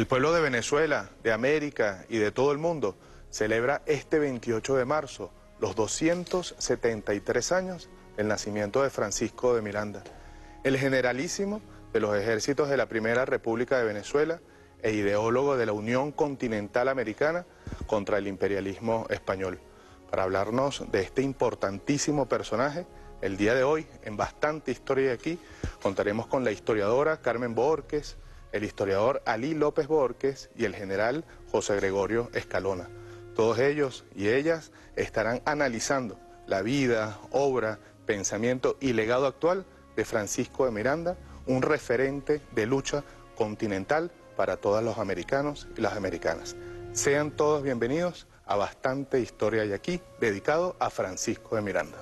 El pueblo de Venezuela, de América y de todo el mundo celebra este 28 de marzo los 273 años del nacimiento de Francisco de Miranda, el generalísimo de los ejércitos de la Primera República de Venezuela e ideólogo de la Unión Continental Americana contra el imperialismo español. Para hablarnos de este importantísimo personaje, el día de hoy, en Bastante Historia de Aquí, contaremos con la historiadora Carmen Bohórquez, el historiador Alí López Bohórquez y el general José Gregorio Escalona. Todos ellos y ellas estarán analizando la vida, obra, pensamiento y legado actual de Francisco de Miranda, un referente de lucha continental para todos los americanos y las americanas. Sean todos bienvenidos a Bastante Historia de Aquí, dedicado a Francisco de Miranda.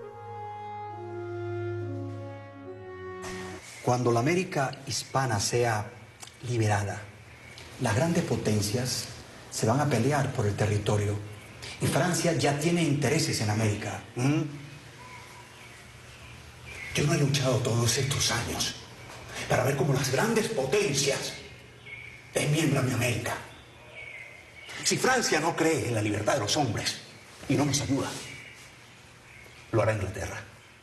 Cuando la América hispana sea liberada, las grandes potencias se van a pelear por el territorio y Francia ya tiene intereses en América. Yo no he luchado todos estos años para ver cómo las grandes potencias desmiembran mi América. Si Francia no cree en la libertad de los hombres y no nos ayuda, lo hará Inglaterra.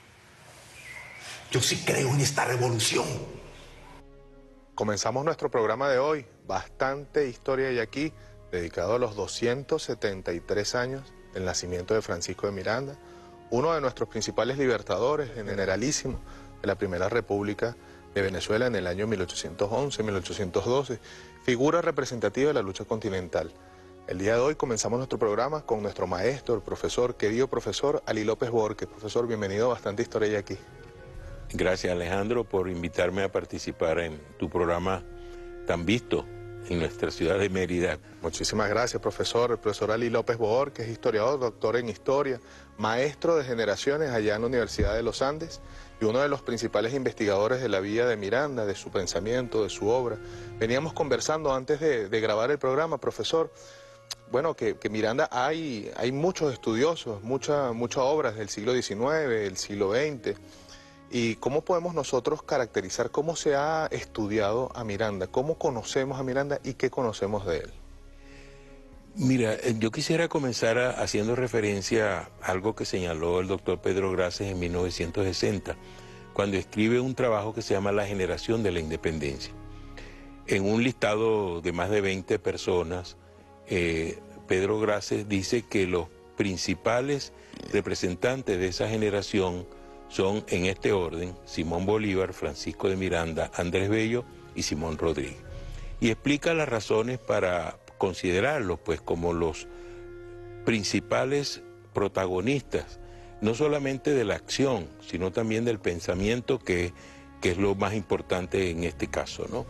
Yo sí creo en esta revolución. Comenzamos nuestro programa de hoy, Bastante Historia de Aquí, dedicado a los 273 años del nacimiento de Francisco de Miranda, uno de nuestros principales libertadores, generalísimo de la Primera República de Venezuela en el año 1811-1812, figura representativa de la lucha continental. El día de hoy comenzamos nuestro programa con nuestro maestro, el profesor, querido profesor Alí López Bohórquez. Profesor, bienvenido a Bastante Historia de Aquí. Gracias, Alejandro, por invitarme a participar en tu programa tan visto en nuestra ciudad de Mérida. Muchísimas gracias, profesor. El profesor Alí López Bohórquez, historiador, doctor en historia, maestro de generaciones allá en la Universidad de los Andes y uno de los principales investigadores de la vida de Miranda, de su pensamiento, de su obra. Veníamos conversando antes de grabar el programa, profesor, bueno, que Miranda hay muchos estudiosos, muchas obras del siglo XIX, del siglo XX. ¿Y cómo podemos nosotros caracterizar cómo se ha estudiado a Miranda? ¿Cómo conocemos a Miranda y qué conocemos de él? Mira, yo quisiera comenzar haciendo referencia a algo que señaló el doctor Pedro Grases en 1960, cuando escribe un trabajo que se llama La generación de la independencia. En un listado de más de 20 personas, Pedro Grases dice que los principales representantes de esa generación son, en este orden, Simón Bolívar, Francisco de Miranda, Andrés Bello y Simón Rodríguez. Y explica las razones para considerarlos pues como los principales protagonistas, no solamente de la acción, sino también del pensamiento, que es lo más importante en este caso, ¿no?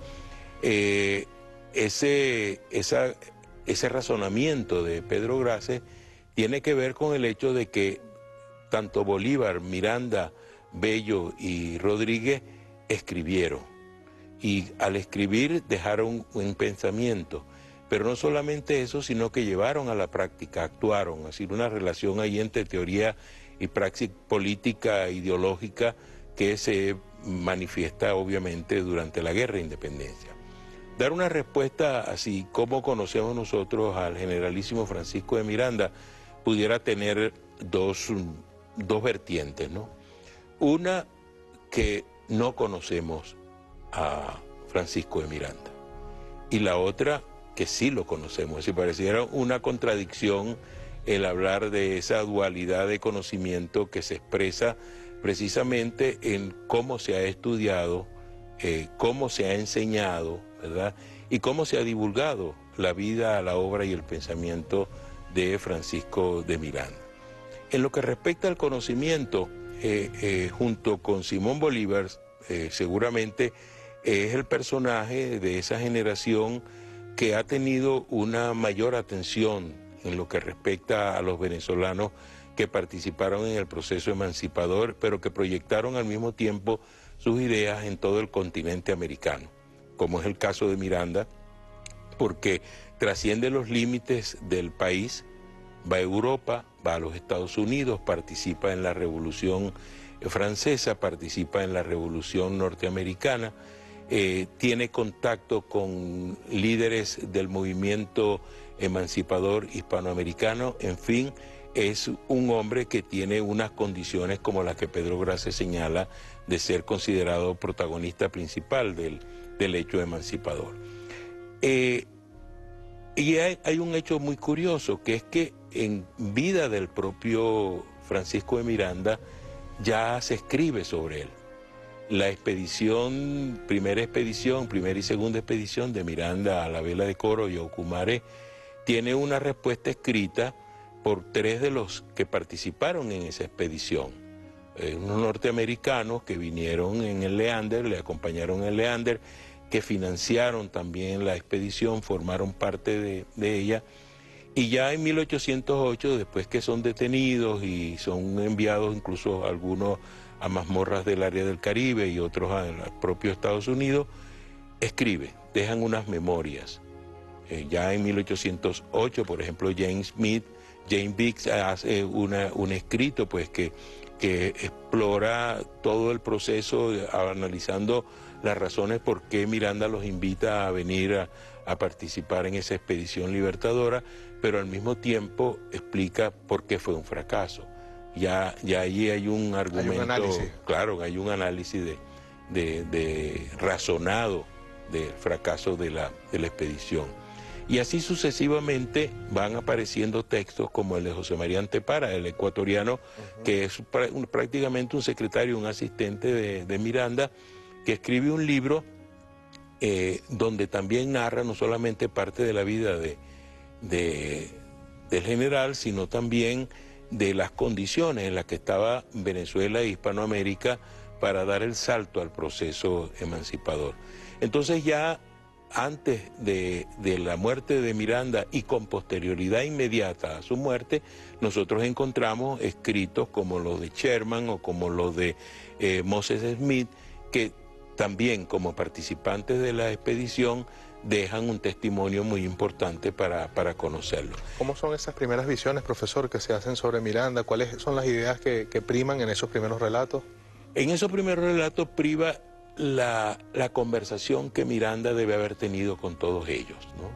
Ese razonamiento de Pedro Grases tiene que ver con el hecho de que tanto Bolívar, Miranda, Bello y Rodríguez escribieron. Y al escribir dejaron un pensamiento. Pero no solamente eso, sino que llevaron a la práctica, actuaron. Es decir, una relación ahí entre teoría y praxis política, ideológica, que se manifiesta obviamente durante la Guerra de Independencia. Dar una respuesta así, ¿cómo conocemos nosotros al generalísimo Francisco de Miranda? Pudiera tener dos vertientes, ¿no? Una, que no conocemos a Francisco de Miranda, y la otra, que sí lo conocemos. Si pareciera una contradicción el hablar de esa dualidad de conocimiento que se expresa precisamente en cómo se ha estudiado, cómo se ha enseñado, ¿verdad? Y cómo se ha divulgado la vida, la obra y el pensamiento de Francisco de Miranda. En lo que respecta al conocimiento, junto con Simón Bolívar, seguramente es el personaje de esa generación que ha tenido una mayor atención en lo que respecta a los venezolanos que participaron en el proceso emancipador, pero que proyectaron al mismo tiempo sus ideas en todo el continente americano, como es el caso de Miranda, porque trasciende los límites del país, va a Europa, va a los Estados Unidos, participa en la Revolución Francesa, participa en la Revolución Norteamericana, tiene contacto con líderes del movimiento emancipador hispanoamericano, en fin, es un hombre que tiene unas condiciones como las que Pedro Grace señala de ser considerado protagonista principal del hecho emancipador. Y hay un hecho muy curioso, que es que en vida del propio Francisco de Miranda ya se escribe sobre él. La primera y segunda expedición de Miranda a la Vela de Coro y a Ocumare tiene una respuesta escrita por 3 de los que participaron en esa expedición. Unos norteamericanos que vinieron en el Leander, le acompañaron en el Leander, que financiaron también la expedición, formaron parte de ella. Y ya en 1808, después que son detenidos y son enviados incluso algunos a mazmorras del área del Caribe y otros al propio Estados Unidos, dejan unas memorias. Ya en 1808, por ejemplo, James Biggs hace un escrito pues, que explora todo el proceso, analizando las razones por qué Miranda los invita a venir a participar en esa expedición libertadora, pero al mismo tiempo explica por qué fue un fracaso. Ya allí hay un argumento, hay un análisis. Claro, hay un análisis razonado del fracaso de la expedición. Y así sucesivamente van apareciendo textos como el de José María Antepara, el ecuatoriano, que es prácticamente un secretario, un asistente de Miranda, que escribe un libro donde también narra no solamente parte de la vida del general, sino también de las condiciones en las que estaba Venezuela e Hispanoamérica para dar el salto al proceso emancipador. Entonces ya antes de la muerte de Miranda y con posterioridad inmediata a su muerte, nosotros encontramos escritos como los de Sherman o como los de Moses Smith, que también como participantes de la expedición dejan un testimonio muy importante para conocerlo. ¿Cómo son esas primeras visiones, profesor, que se hacen sobre Miranda? ¿Cuáles son las ideas que priman en esos primeros relatos? En esos primeros relatos priva la conversación que Miranda debe haber tenido con todos ellos, ¿no?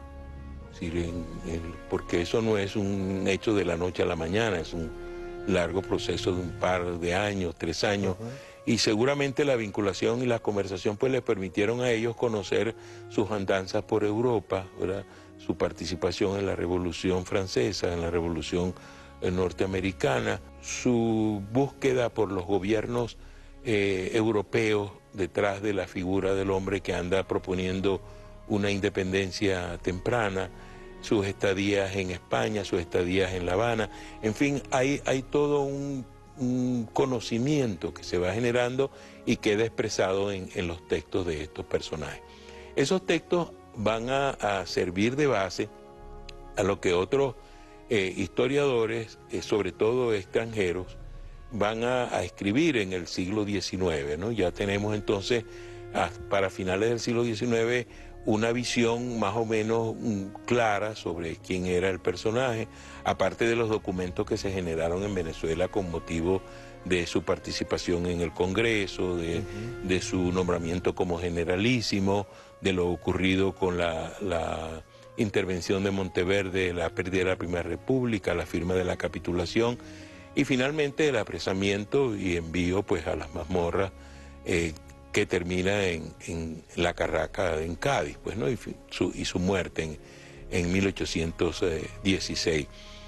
Porque eso no es un hecho de la noche a la mañana, es un largo proceso de un par de años, 3 años, y seguramente la vinculación y la conversación pues les permitieron a ellos conocer sus andanzas por Europa, ¿verdad? Su participación en la Revolución Francesa, en la Revolución norteamericana, su búsqueda por los gobiernos europeos detrás de la figura del hombre que anda proponiendo una independencia temprana, sus estadías en España, sus estadías en La Habana, en fin, hay todo un conocimiento que se va generando y queda expresado en los textos de estos personajes. Esos textos van a servir de base a lo que otros historiadores, sobre todo extranjeros, van a escribir en el siglo XIX, ¿no? Ya tenemos entonces, para finales del siglo XIX, una visión más o menos clara sobre quién era el personaje, aparte de los documentos que se generaron en Venezuela con motivo de su participación en el Congreso, de su nombramiento como generalísimo, de lo ocurrido con la intervención de Monteverde, la pérdida de la Primera República, la firma de la capitulación, y finalmente el apresamiento y envío pues a las mazmorras que termina en La Carraca en Cádiz, pues, ¿no? y su muerte en 1816.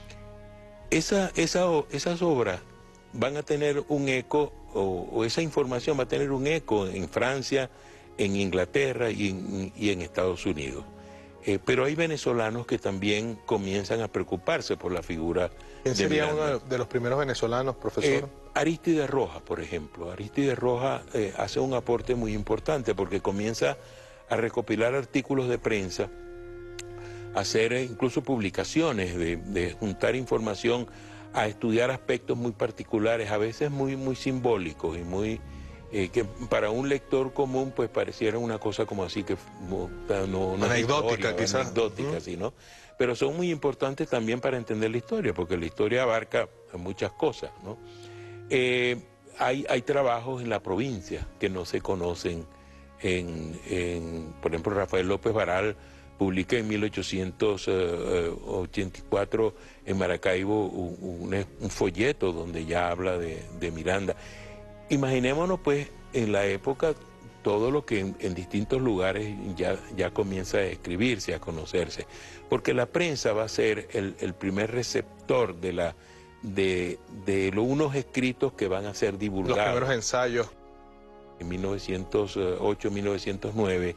Esas obras van a tener un eco, o esa información va a tener un eco en Francia, en Inglaterra y en Estados Unidos. Pero hay venezolanos que también comienzan a preocuparse por la figura de Miranda. ¿Quién sería uno de los primeros venezolanos, profesor? Aristides Rojas, por ejemplo. Aristides Rojas hace un aporte muy importante porque comienza a recopilar artículos de prensa, a hacer incluso publicaciones, de juntar información, a estudiar aspectos muy particulares, a veces muy simbólicos y muy... que para un lector común pues pareciera una cosa como así que no anecdótica, quizás. Anecdótica, sí, ¿no? Pero son muy importantes también para entender la historia, porque la historia abarca muchas cosas, ¿no? Hay trabajos en la provincia que no se conocen por ejemplo, Rafael López Varal publica en 1884 en Maracaibo un folleto donde ya habla de Miranda. Imaginémonos pues en la época todo lo que en distintos lugares ya comienza a escribirse, a conocerse, porque la prensa va a ser el primer receptor de unos escritos que van a ser divulgados. Los primeros ensayos. En 1908-1909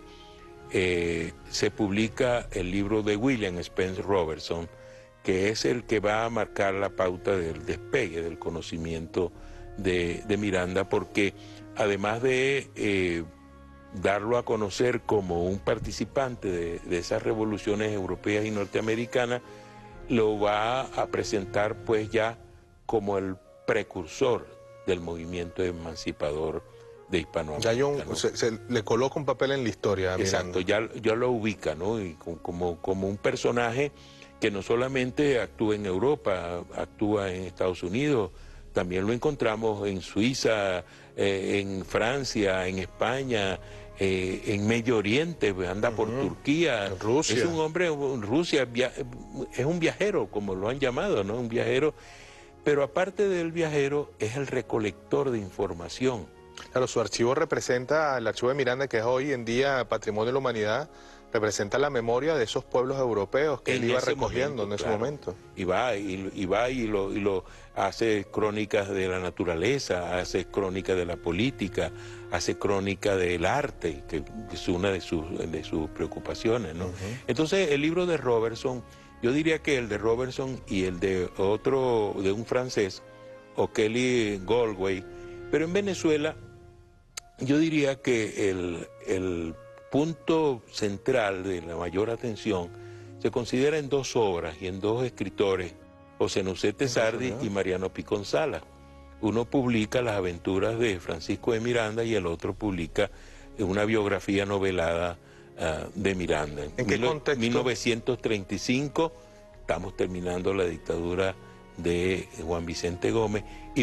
se publica el libro de William Spence Robertson, que es el que va a marcar la pauta del despegue del conocimiento de Miranda, porque además de darlo a conocer como un participante de esas revoluciones europeas y norteamericanas, lo va a presentar pues ya como el precursor del movimiento emancipador de Hispanoamérica. ¿No? Se le coloca un papel en la historia a Miranda. Exacto, ya lo ubica, ¿no? Y como un personaje que no solamente actúa en Europa, actúa en Estados Unidos, también lo encontramos en Suiza, en Francia, en España, en Medio Oriente, anda por Turquía. En Rusia. Es un hombre en Rusia, es un viajero, como lo han llamado, ¿no? Un viajero, pero aparte del viajero, es el recolector de información. Claro, su archivo representa, el archivo de Miranda, que es hoy en día Patrimonio de la Humanidad, representa la memoria de esos pueblos europeos que él iba recogiendo en ese momento. Y va y lo hace crónicas de la naturaleza, hace crónicas de la política, hace crónica del arte, que es una de sus preocupaciones, ¿no? Entonces, el libro de Robertson, yo diría que el de Robertson y el de de un francés, O'Kelly Galway, pero en Venezuela, yo diría que el punto central de la mayor atención se considera en dos obras y en dos escritores, José Nucete Sardi y Mariano Picón Sala. Uno publica las aventuras de Francisco de Miranda y el otro publica una biografía novelada de Miranda. ¿En qué contexto? 1935, estamos terminando la dictadura de Juan Vicente Gómez, y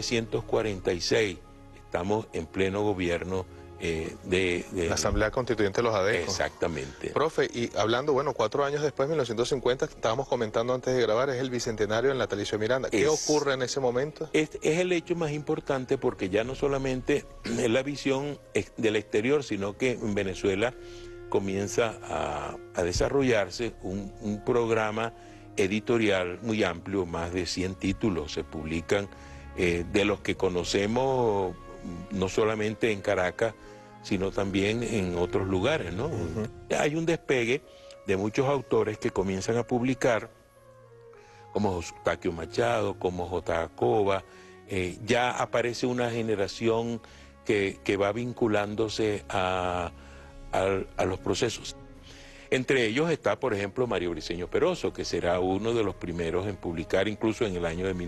1946, estamos en pleno gobierno de la Asamblea Constituyente de los ADECO. Exactamente. Profe, y hablando, bueno, 4 años después, 1950, estábamos comentando antes de grabar, es el bicentenario del natalicio de Miranda. ¿Qué ocurre en ese momento? Es el hecho más importante porque ya no solamente es la visión del exterior, sino que en Venezuela comienza a desarrollarse un programa editorial muy amplio, más de 100 títulos se publican, de los que conocemos no solamente en Caracas, sino también en otros lugares, ¿no? Hay un despegue de muchos autores que comienzan a publicar, como Eustaquio Machado, como J. Acoba. Ya aparece una generación que va vinculándose a los procesos. Entre ellos está, por ejemplo, Mario Briceño Peroso, que será uno de los primeros en publicar, incluso en el año de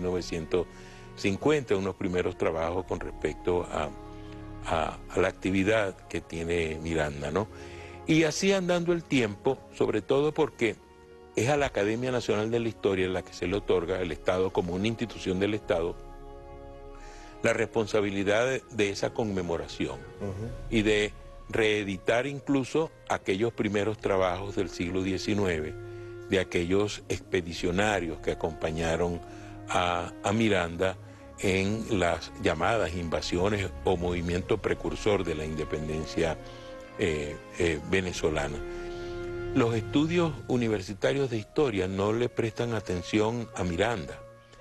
1950, unos primeros trabajos con respecto a la actividad que tiene Miranda, ¿no? Y así andando el tiempo, sobre todo porque es a la Academia Nacional de la Historia en la que se le otorga el Estado, como una institución del Estado, la responsabilidad de esa conmemoración y de reeditar incluso aquellos primeros trabajos del siglo XIX, de aquellos expedicionarios que acompañaron a Miranda en las llamadas invasiones o movimiento precursor de la independencia venezolana. Los estudios universitarios de historia no le prestan atención a Miranda.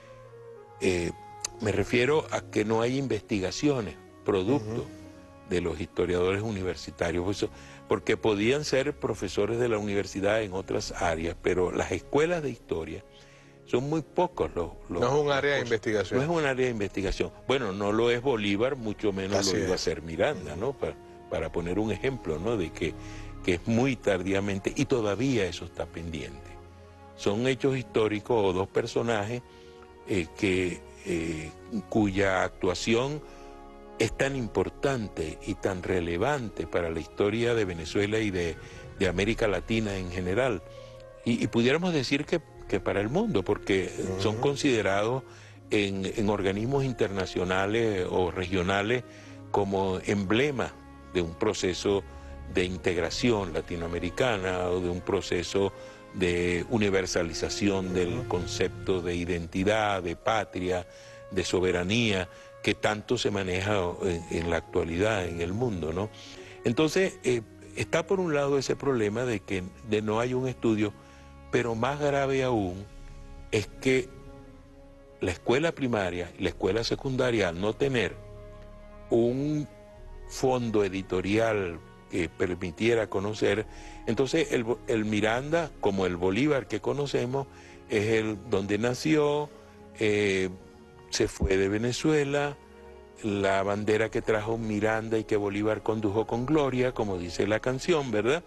Me refiero a que no hay investigaciones, producto de los historiadores universitarios, porque podían ser profesores de la universidad en otras áreas, pero las escuelas de historia son muy pocos no es un área de investigación. No es un área de investigación. Bueno, no lo es Bolívar, mucho menos lo iba a hacer Miranda, ¿no? Para poner un ejemplo, ¿no? De que es muy tardíamente, y todavía eso está pendiente. Son hechos históricos o dos personajes cuya actuación es tan importante y tan relevante para la historia de Venezuela y de América Latina en general. Y pudiéramos decir que para el mundo, porque son considerados en organismos internacionales o regionales como emblemas de un proceso de integración latinoamericana o de un proceso de universalización del concepto de identidad, de patria, de soberanía, que tanto se maneja en la actualidad en el mundo, ¿no? Entonces, está por un lado ese problema de que no hay un estudio, pero más grave aún es que la escuela primaria y la escuela secundaria, al no tener un fondo editorial que permitiera conocer, entonces el Miranda, como el Bolívar que conocemos, es el donde nació, se fue de Venezuela, la bandera que trajo Miranda y que Bolívar condujo con gloria, como dice la canción, ¿verdad?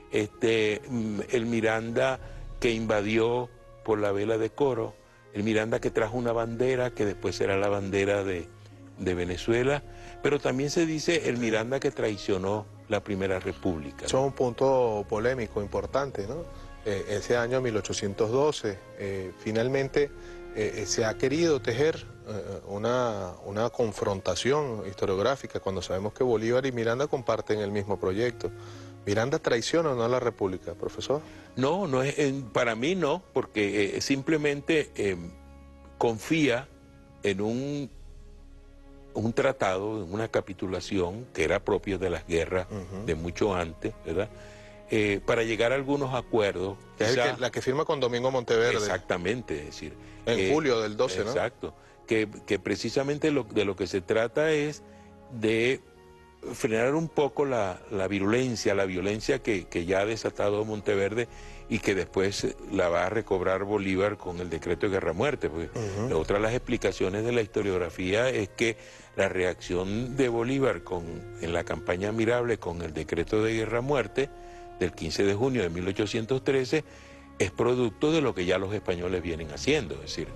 El Miranda que invadió por la vela de Coro, el Miranda que trajo una bandera que después será la bandera de Venezuela, pero también se dice el Miranda que traicionó la Primera República, ¿no? Eso es un punto polémico, importante, ¿no? Ese año 1812, finalmente se ha querido tejer una confrontación historiográfica cuando sabemos que Bolívar y Miranda comparten el mismo proyecto. ¿Miranda traiciona o no a la República, profesor? No, no es, para mí no, porque simplemente confía en un tratado, en una capitulación que era propio de las guerras de mucho antes, ¿verdad? Para llegar a algunos acuerdos. Es la que firma con Domingo Monteverde. Exactamente, es decir. En julio del 12, ¿no? Exacto. Que precisamente de lo que se trata es de frenar un poco la violencia que ya ha desatado Monteverde y que después la va a recobrar Bolívar con el decreto de guerra-muerte. Otra de las explicaciones de la historiografía es que la reacción de Bolívar en la campaña Mirable con el decreto de guerra-muerte del 15 de junio de 1813 es producto de lo que ya los españoles vienen haciendo, es decir,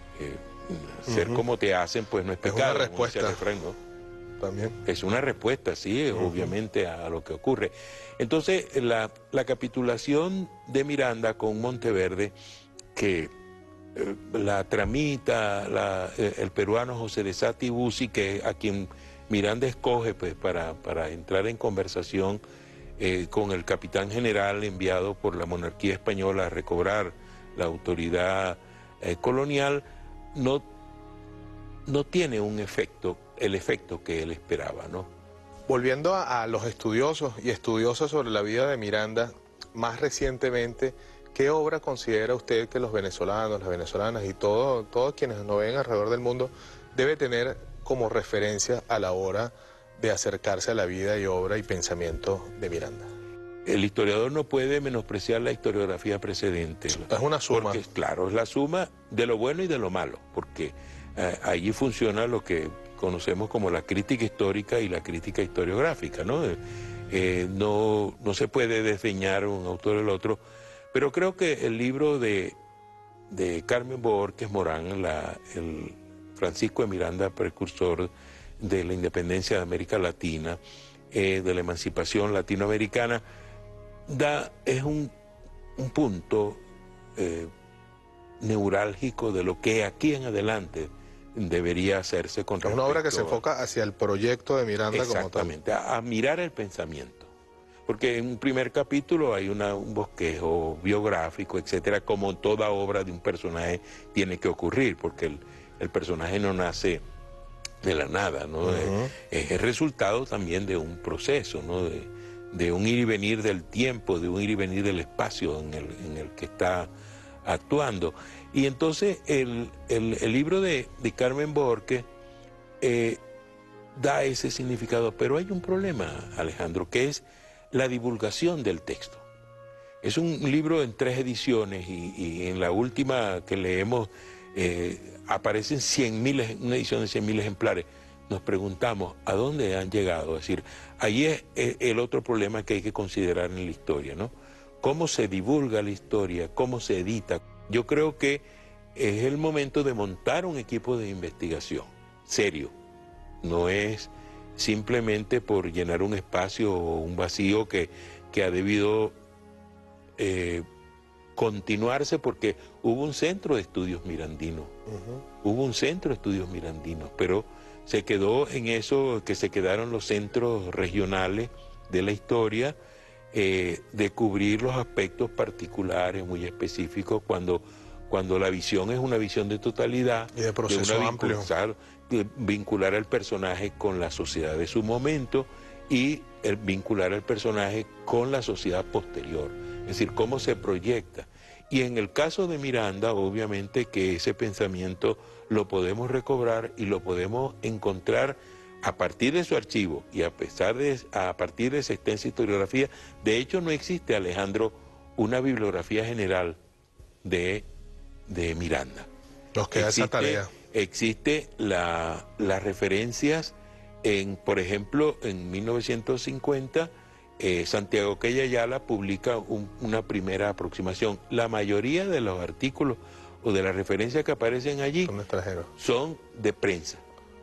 ser como te hacen pues no es pecado. Es una respuesta. Como dice el refrán, ¿no? También. Es una respuesta, sí, obviamente a lo que ocurre. Entonces, la capitulación de Miranda con Monteverde, que la tramita el peruano José de Sati Bussi, que a quien Miranda escoge pues, para entrar en conversación con el capitán general enviado por la monarquía española a recobrar la autoridad colonial, no tiene el efecto que él esperaba, ¿no? Volviendo a los estudiosos y estudiosas sobre la vida de Miranda, más recientemente, ¿qué obra considera usted que los venezolanos, las venezolanas y todos quienes nos ven alrededor del mundo debe tener como referencia a la hora de acercarse a la vida y obra y pensamiento de Miranda? El historiador no puede menospreciar la historiografía precedente. Es una suma. Porque, claro, es la suma de lo bueno y de lo malo, porque allí funciona lo que conocemos como la crítica histórica y la crítica historiográfica, ¿no? No se puede desdeñar un autor del otro, pero creo que el libro de Carmen Bohórquez Morán, el Francisco de Miranda, precursor de la independencia de América Latina, de la emancipación latinoamericana, es un punto neurálgico de lo que aquí en adelante debería hacerse con respecto. Es una obra que se enfoca hacia el proyecto de Miranda como tal. Exactamente, a mirar el pensamiento. Porque en un primer capítulo hay un bosquejo biográfico, etcétera, como toda obra de un personaje tiene que ocurrir, porque el personaje no nace de la nada, ¿no? Es el resultado también de un proceso, ¿no? De un ir y venir del tiempo, de un ir y venir del espacio en el que está actuando. Y entonces el libro de Carmen Bohórquez da ese significado, pero hay un problema, Alejandro, que es la divulgación del texto. Es un libro en 3 ediciones y en la última que leemos aparecen 100.000, una edición de 100.000 ejemplares. Nos preguntamos a dónde han llegado. Es decir, ahí es el otro problema que hay que considerar en la historia, ¿no? Cómo se divulga la historia, cómo se edita. Yo creo que es el momento de montar un equipo de investigación serio. No es simplemente por llenar un espacio o un vacío que ha debido continuarse, porque hubo un centro de estudios mirandinos. Hubo un centro de estudios mirandinos, pero se quedó en eso que se quedaron los centros regionales de la historia, de cubrir los aspectos particulares muy específicos cuando la visión es una visión de totalidad, y de proceso amplio, vincular al personaje con la sociedad de su momento y vincular al personaje con la sociedad posterior, es decir, cómo se proyecta. Y en el caso de Miranda, obviamente que ese pensamiento lo podemos recobrar y lo podemos encontrar a partir de su archivo y a partir de esa extensa historiografía. De hecho, no existe, Alejandro, una bibliografía general de Miranda. Nos queda esa tarea. Existe las referencias por ejemplo, en 1950, Santiago Quey Ayala publica una primera aproximación. La mayoría de los artículos o de las referencias que aparecen allí son de prensa.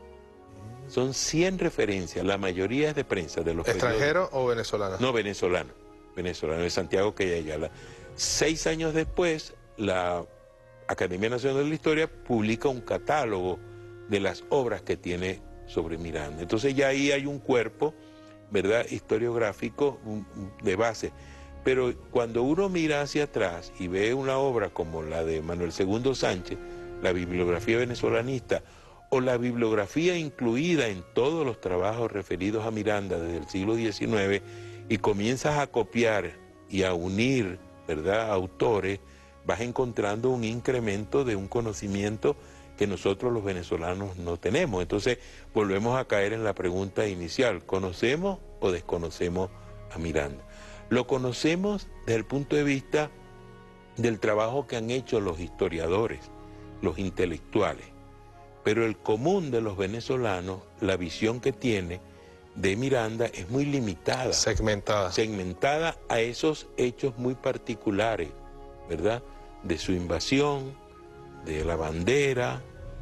Son 100 referencias, la mayoría es de prensa. De los ¿Extranjero o venezolano? No, venezolano, de Santiago Quey Ayala. 6 años después, la Academia Nacional de la Historia publica un catálogo de las obras que tiene sobre Miranda. Entonces ya ahí hay un cuerpo, ¿verdad?, historiográfico de base. Pero cuando uno mira hacia atrás y ve una obra como la de Manuel II Sánchez, la bibliografía venezolanista, o la bibliografía incluida en todos los trabajos referidos a Miranda desde el siglo XIX, y comienzas a copiar y a unir, ¿verdad?, autores, vas encontrando un incremento de un conocimiento que nosotros los venezolanos no tenemos. Entonces volvemos a caer en la pregunta inicial: ¿conocemos o desconocemos a Miranda? Lo conocemos desde el punto de vista del trabajo que han hecho los historiadores, los intelectuales, pero el común de los venezolanos, la visión que tiene de Miranda es muy limitada. Segmentada a esos hechos muy particulares, ¿verdad?, de su invasión, de la bandera,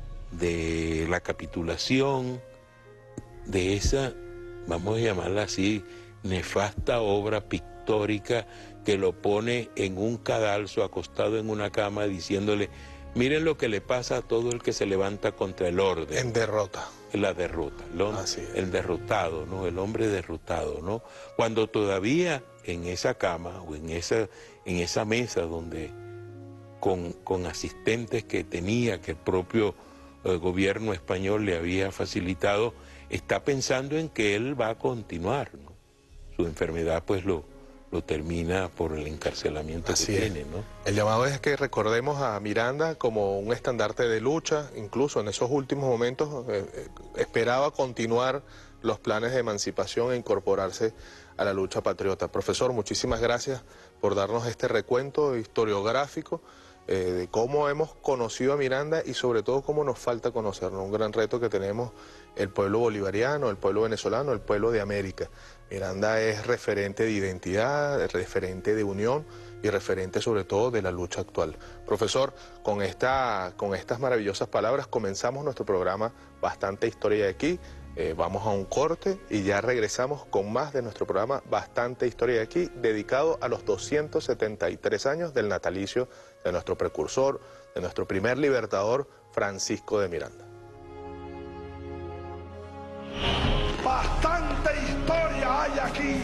de la capitulación, de esa, vamos a llamarla así, nefasta obra pictórica que lo pone en un cadalso acostado en una cama diciéndole: miren lo que le pasa a todo el que se levanta contra el orden. En derrota. La derrota, el derrotado, ¿no?, el hombre derrotado, ¿no? Cuando todavía en esa cama o en esa mesa donde con asistentes que tenía, que el propio gobierno español le había facilitado, está pensando en que él va a continuar, ¿no? Su enfermedad pues lo termina por el encarcelamiento que tiene, ¿no? El llamado es que recordemos a Miranda como un estandarte de lucha. Incluso en esos últimos momentos esperaba continuar los planes de emancipación e incorporarse a la lucha patriota. Profesor, muchísimas gracias por darnos este recuento historiográfico de cómo hemos conocido a Miranda y sobre todo cómo nos falta conocerlo. Un gran reto que tenemos el pueblo bolivariano, el pueblo venezolano, el pueblo de América. Miranda es referente de identidad, referente de unión y referente sobre todo de la lucha actual. Profesor, con estas maravillosas palabras comenzamos nuestro programa Bastante Historia de Aquí. Vamos a un corte y ya regresamos con más de nuestro programa Bastante Historia de Aquí, dedicado a los 273 años del natalicio de nuestro precursor, de nuestro primer libertador, Francisco de Miranda. Bastante historia hay aquí.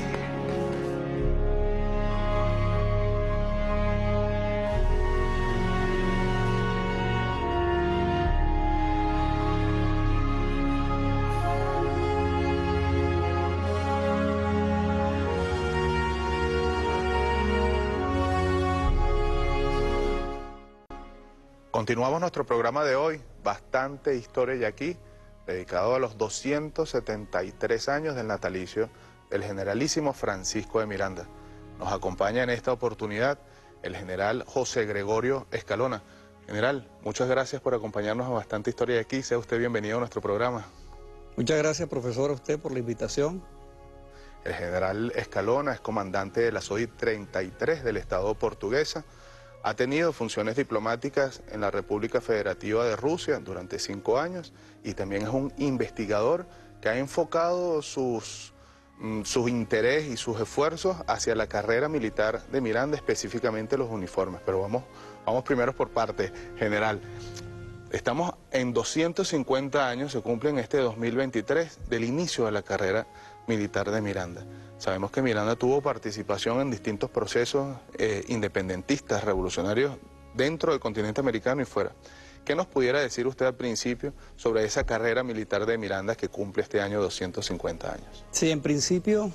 Continuamos nuestro programa de hoy, Bastante Historia y Aquí, dedicado a los 273 años del natalicio del generalísimo Francisco de Miranda. Nos acompaña en esta oportunidad el general José Gregorio Escalona. General, muchas gracias por acompañarnos a Bastante Historia y Aquí. Sea usted bienvenido a nuestro programa. Muchas gracias, profesor, a usted por la invitación. El general Escalona es comandante de la SODI 33 del Estado portuguesa. Ha tenido funciones diplomáticas en la República Federativa de Rusia durante 5 años y también es un investigador que ha enfocado sus interés y sus esfuerzos hacia la carrera militar de Miranda, específicamente los uniformes. Pero vamos primero por parte, general. Estamos en 250 años se cumplen este 2023 del inicio de la carrera militar de Miranda. Sabemos que Miranda tuvo participación en distintos procesos independentistas, revolucionarios dentro del continente americano y fuera. ¿Qué nos pudiera decir usted al principio sobre esa carrera militar de Miranda que cumple este año 250 años? Sí, en principio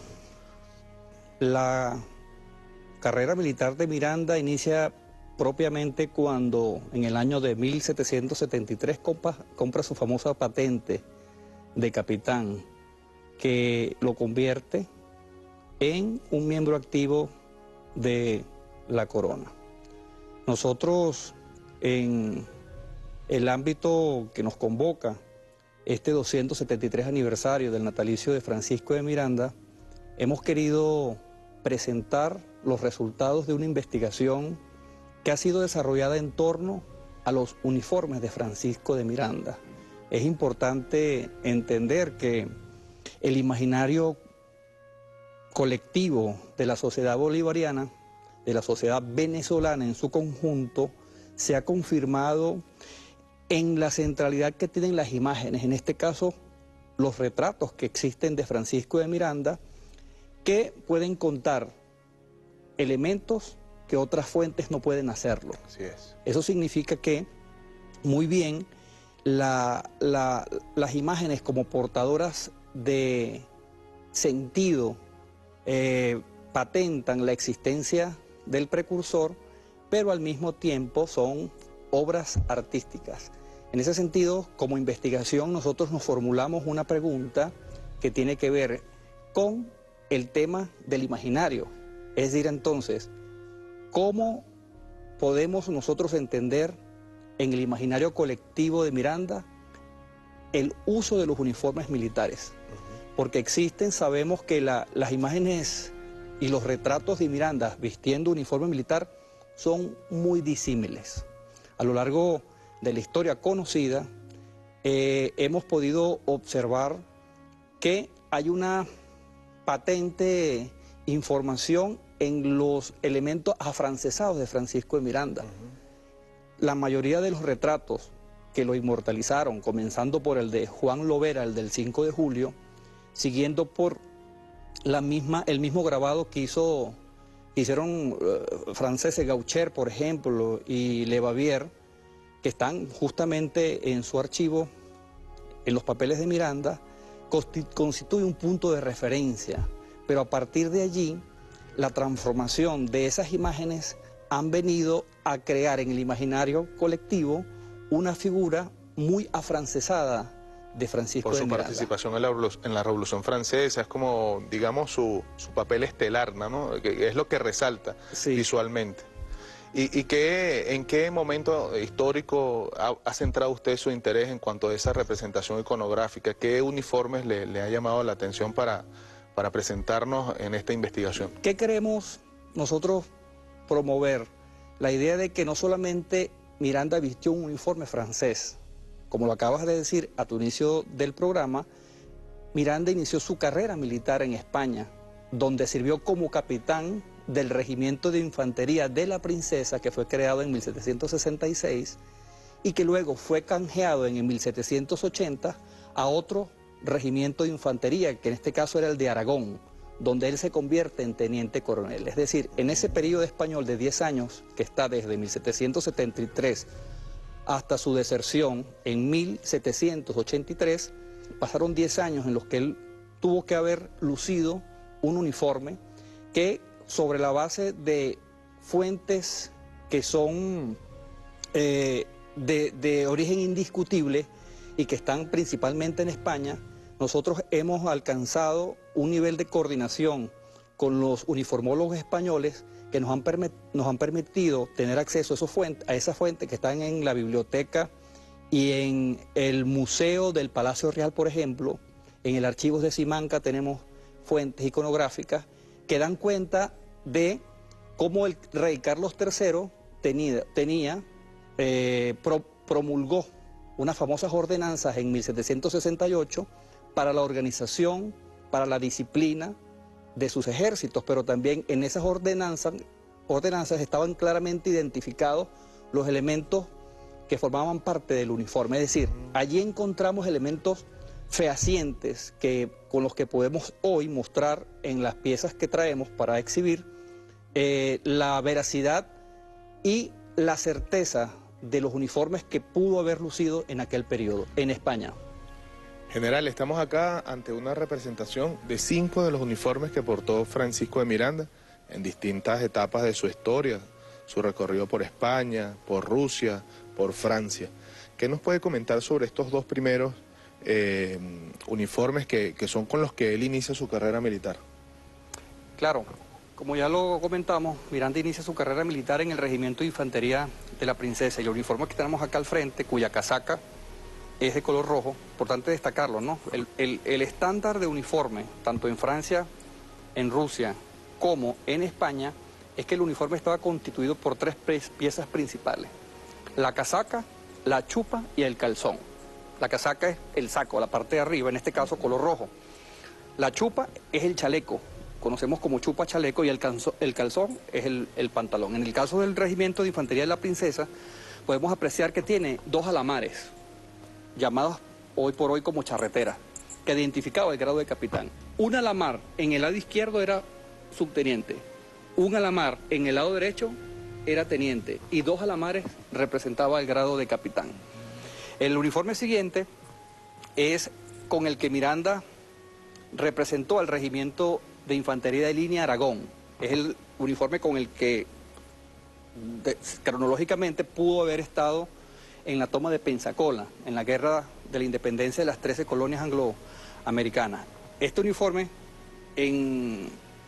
la carrera militar de Miranda inicia propiamente cuando en el año de 1773 compra su famosa patente de capitán, que lo convierte en un miembro activo de la corona. Nosotros, en el ámbito que nos convoca, este 273 aniversario del natalicio de Francisco de Miranda, hemos querido presentar los resultados de una investigación que ha sido desarrollada en torno a los uniformes de Francisco de Miranda. Es importante entender que el imaginario colectivo de la sociedad bolivariana, de la sociedad venezolana en su conjunto, se ha confirmado en la centralidad que tienen las imágenes, en este caso los retratos que existen de Francisco de Miranda, que pueden contar elementos que otras fuentes no pueden hacerlo. Así es. Eso significa que, muy bien, las imágenes como portadoras de sentido patentan la existencia del precursor, pero al mismo tiempo son obras artísticas. En ese sentido, como investigación, nosotros nos formulamos una pregunta que tiene que ver con el tema del imaginario. Es decir, entonces, ¿cómo podemos nosotros entender en el imaginario colectivo de Miranda el uso de los uniformes militares? Porque existen, sabemos que las imágenes y los retratos de Miranda vistiendo uniforme militar son muy disímiles. A lo largo de la historia conocida, hemos podido observar que hay una patente información en los elementos afrancesados de Francisco de Miranda. La mayoría de los retratos que lo inmortalizaron, comenzando por el de Juan Lovera, el del 5 de julio, siguiendo por el mismo grabado que hicieron franceses, Gaucher, por ejemplo, y Le Bavière, que están justamente en su archivo, en los papeles de Miranda, constituye un punto de referencia. Pero a partir de allí, la transformación de esas imágenes han venido a crear en el imaginario colectivo una figura muy afrancesada de Francisco de Miranda. Por su participación en la Revolución Francesa, es como, digamos, su papel estelar, ¿no? Que es lo que resalta visualmente. ¿Y en qué momento histórico ha centrado usted su interés en cuanto a esa representación iconográfica? ¿Qué uniformes le ha llamado la atención para presentarnos en esta investigación? ¿Qué queremos nosotros promover? La idea de que no solamente Miranda vistió un uniforme francés, como lo acabas de decir a tu inicio del programa, Miranda inició su carrera militar en España, donde sirvió como capitán del Regimiento de Infantería de la Princesa, que fue creado en 1766, y que luego fue canjeado en 1780 a otro regimiento de infantería, que en este caso era el de Aragón, donde él se convierte en teniente coronel. Es decir, en ese periodo español de 10 años, que está desde 1773 hasta su deserción en 1783, pasaron 10 años en los que él tuvo que haber lucido un uniforme que, sobre la base de fuentes que son de origen indiscutible y que están principalmente en España, nosotros hemos alcanzado un nivel de coordinación con los uniformólogos españoles que nos han permitido tener acceso a esas fuentes que están en la biblioteca y en el Museo del Palacio Real, por ejemplo. En el Archivo de Simancas tenemos fuentes iconográficas que dan cuenta de cómo el rey Carlos III promulgó unas famosas ordenanzas en 1768 para la organización, para la disciplina de sus ejércitos, pero también en esas ordenanzas estaban claramente identificados los elementos que formaban parte del uniforme. Es decir, allí encontramos elementos fehacientes con los que podemos hoy mostrar en las piezas que traemos para exhibir la veracidad y la certeza de los uniformes que pudo haber lucido en aquel periodo en España. General, estamos acá ante una representación de 5 de los uniformes que portó Francisco de Miranda en distintas etapas de su historia, su recorrido por España, por Rusia, por Francia. ¿Qué nos puede comentar sobre estos 2 primeros uniformes que son con los que él inicia su carrera militar? Claro, como ya lo comentamos, Miranda inicia su carrera militar en el Regimiento de Infantería de la Princesa, y el uniforme que tenemos acá al frente, cuya casaca es de color rojo, importante destacarlo, ¿no? El estándar de uniforme, tanto en Francia, en Rusia, como en España, es que el uniforme estaba constituido por 3 piezas principales: la casaca, la chupa y el calzón. La casaca es el saco, la parte de arriba, en este caso color rojo. La chupa es el chaleco, conocemos como chupa chaleco, y el calzón es el pantalón. En el caso del Regimiento de Infantería de la Princesa, podemos apreciar que tiene 2 alamares, llamados hoy por hoy como charreteras, que identificaba el grado de capitán. Un alamar en el lado izquierdo era subteniente, un alamar en el lado derecho era teniente, y 2 alamares representaba el grado de capitán. El uniforme siguiente es con el que Miranda representó al Regimiento de Infantería de Línea Aragón. Es el uniforme con el que cronológicamente pudo haber estado en la toma de Pensacola, en la guerra de la independencia de las 13 colonias angloamericanas. Este uniforme, en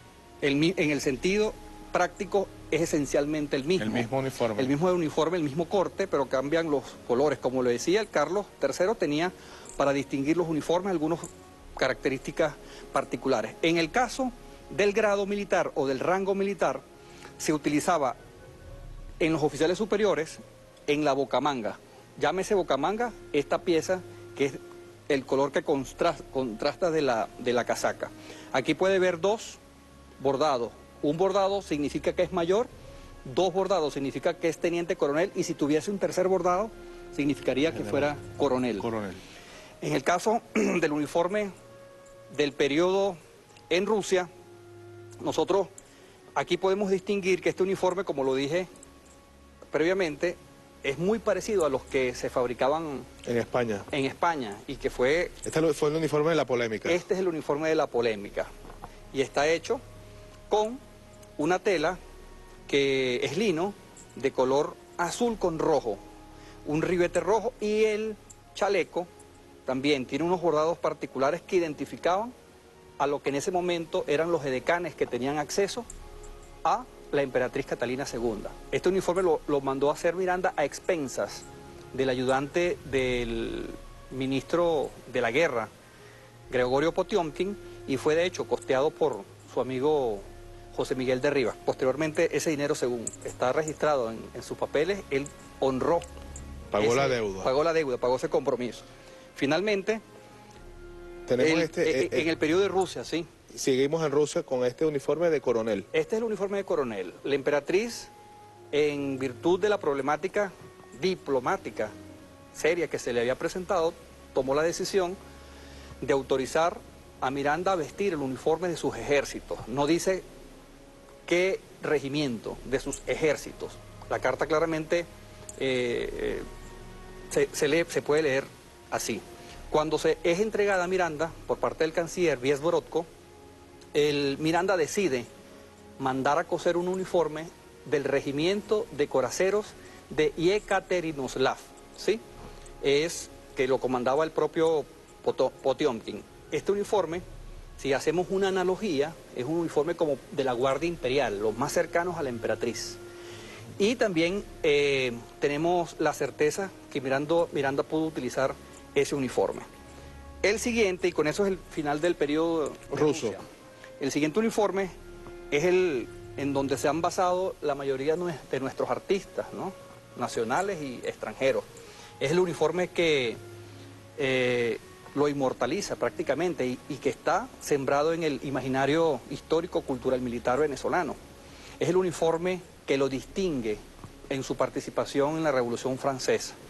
el sentido práctico, es esencialmente el mismo. El mismo uniforme. El mismo uniforme, el mismo corte, pero cambian los colores. Como lo decía, el Carlos III tenía, para distinguir los uniformes, algunas características particulares. En el caso del grado militar o del rango militar, se utilizaba en los oficiales superiores en la bocamanga. Llámese bocamanga esta pieza que es el color que contrasta de la casaca. Aquí puede ver 2 bordados. Un bordado significa que es mayor, 2 bordados significa que es teniente coronel, y si tuviese un tercer bordado significaría que fuera coronel. En el caso del uniforme del periodo en Rusia, nosotros aquí podemos distinguir que este uniforme, como lo dije previamente, es muy parecido a los que se fabricaban en España. En España, y que fue... Este fue el uniforme de la polémica. Este es el uniforme de la polémica, y está hecho con una tela que es lino de color azul con rojo, un ribete rojo, y el chaleco también tiene unos bordados particulares que identificaban a lo que en ese momento eran los edecanes que tenían acceso a la emperatriz Catalina II. Este uniforme lo mandó a hacer Miranda a expensas del ayudante del ministro de la guerra, Gregorio Potiomkin, y fue de hecho costeado por su amigo José Miguel de Rivas. Posteriormente, ese dinero, según está registrado en sus papeles, él honró. Pagó la deuda. Pagó la deuda, pagó ese compromiso. Finalmente, tenemos en el periodo de Rusia, sí. Seguimos en Rusia con este uniforme de coronel. Este es el uniforme de coronel. La emperatriz, en virtud de la problemática diplomática seria que se le había presentado, tomó la decisión de autorizar a Miranda a vestir el uniforme de sus ejércitos. No dice qué regimiento, de sus ejércitos. La carta claramente se puede leer así. Cuando se es entregada a Miranda por parte del canciller Viesborodko, Miranda decide mandar a coser un uniforme del regimiento de coraceros de Yekaterinoslav, ¿sí? Es que lo comandaba el propio Potiomkin. Este uniforme, si hacemos una analogía, es un uniforme como de la Guardia Imperial, los más cercanos a la emperatriz. Y también tenemos la certeza que Miranda pudo utilizar ese uniforme. El siguiente, y con eso es el final del periodo ruso, el siguiente uniforme es el en donde se han basado la mayoría de nuestros artistas, ¿no?, nacionales y extranjeros. Es el uniforme que lo inmortaliza prácticamente y que está sembrado en el imaginario histórico, cultural, militar venezolano. Es el uniforme que lo distingue en su participación en la Revolución Francesa.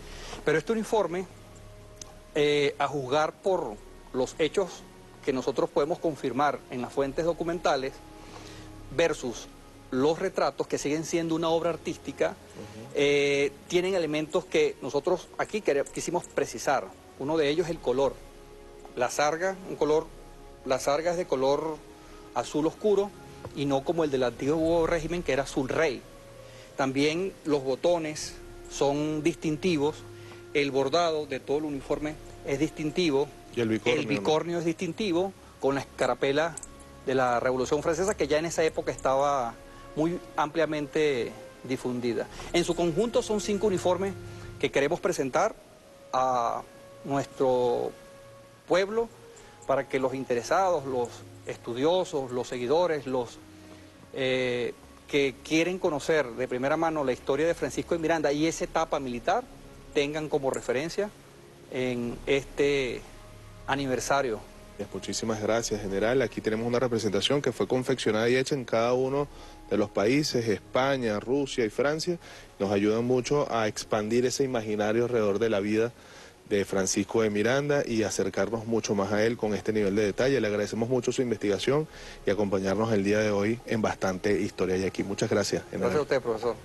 Pero este uniforme, a juzgar por los hechos que nosotros podemos confirmar en las fuentes documentales, versus los retratos, que siguen siendo una obra artística, tienen elementos que nosotros aquí quisimos precisar. Uno de ellos es el color. La sarga es de color azul oscuro y no como el del antiguo régimen, que era azul rey. También los botones son distintivos, el bordado de todo el uniforme es distintivo, y el bicornio es distintivo, con la escarapela de la Revolución Francesa, que ya en esa época estaba muy ampliamente difundida. En su conjunto son 5 uniformes que queremos presentar a nuestro pueblo para que los interesados, los estudiosos, los seguidores, los que quieren conocer de primera mano la historia de Francisco de Miranda y esa etapa militar, tengan como referencia en este aniversario. Muchísimas gracias, general. Aquí tenemos una representación que fue confeccionada y hecha en cada uno de los países, España, Rusia y Francia. Nos ayudan mucho a expandir ese imaginario alrededor de la vida de Francisco de Miranda y acercarnos mucho más a él con este nivel de detalle. Le agradecemos mucho su investigación y acompañarnos el día de hoy en bastante historia y aquí. Muchas gracias, general. Gracias a usted, profesor.